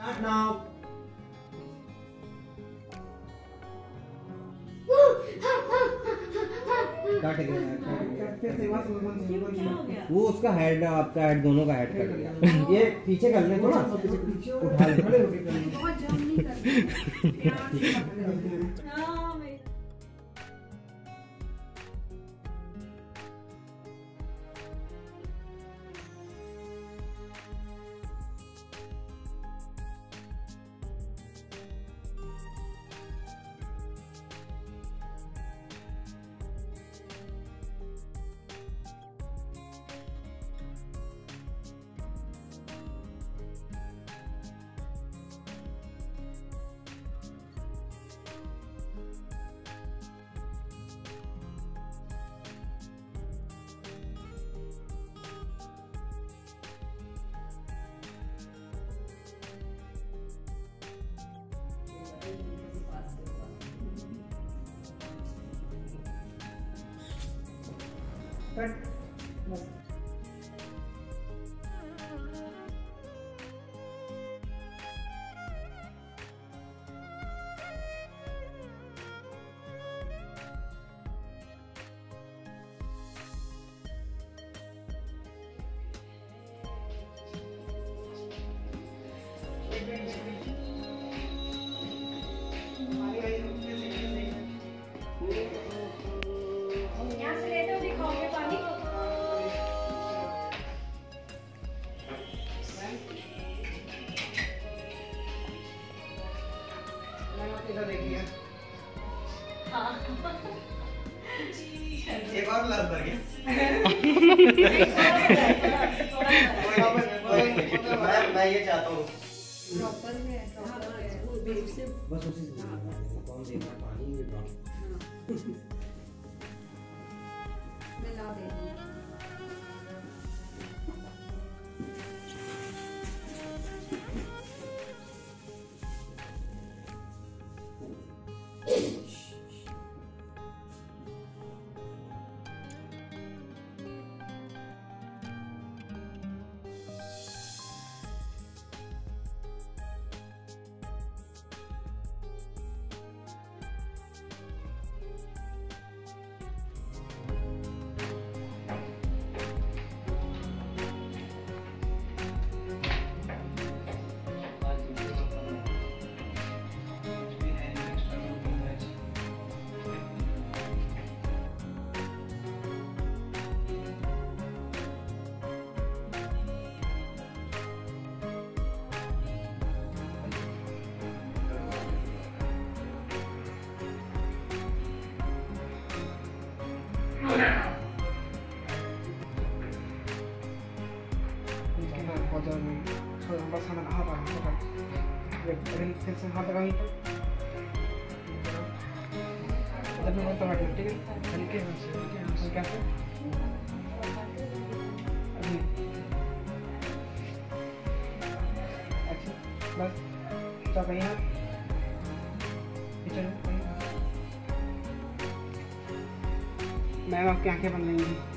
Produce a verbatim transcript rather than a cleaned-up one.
Not now. Cut गया, cut गया। वो उसका हेड आपका हेड दोनों का हेड कट गया। ये पीछे कर ले थोड़ा, उठा ले। कट बस। एक और ग्लास भर गया। मैं ये चाहता हूँ बस उसी से कौन देना पानी मैं ला दे दूँ। बस हमें हाथ आ गया फिर से हाथ लगाएंगे जब मैं तो हट ठीक है हल्के से हल्के से कैसे अभी अच्छा बस तो कहीं हाथ चलो मैम आपकी आंखें बंद रहेंगी।